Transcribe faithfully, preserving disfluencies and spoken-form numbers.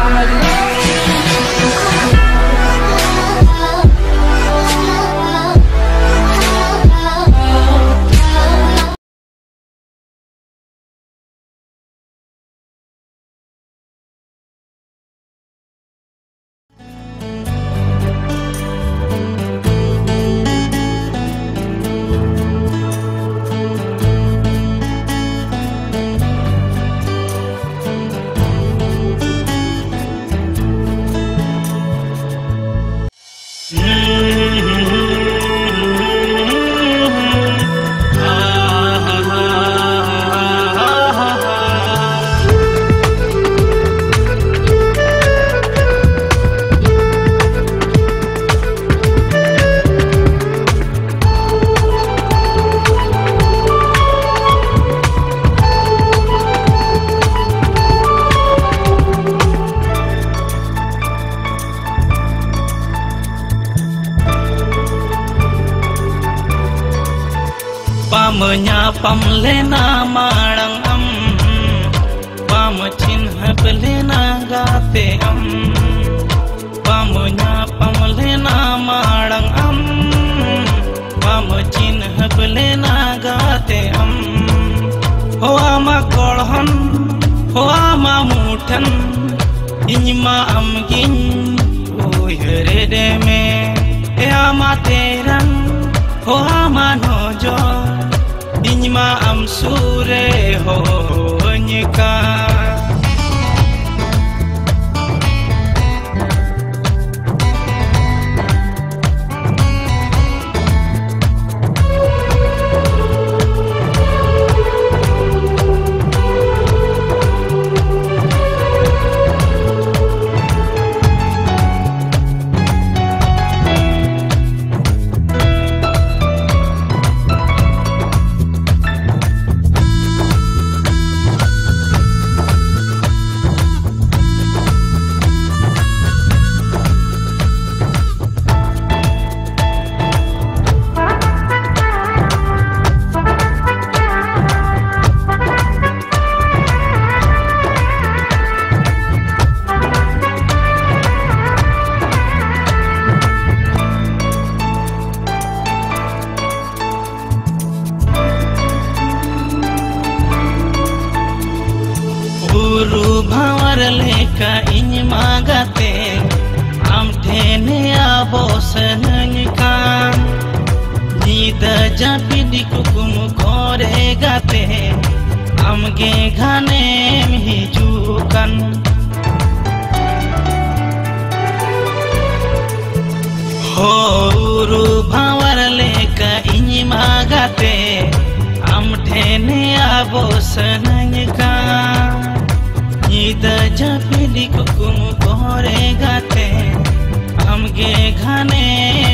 Menyapam lena marang am, pamecin lena gate am, pamenyapam lena marang am, pamecin lena gate am. Ho ama kolhan, ho ama mutan, inyma am gin, oh here deme, e ama teran, ho ama nojo. Inyma am sure ho nyika Guru bhawar leka inyma gate am thene abos nanykan nida japidi kukum kore gate am ge ghane hijukan ho guru bhawar leka inyma gate am thene abos nanykan nida japidi kukum kore gate amge ghane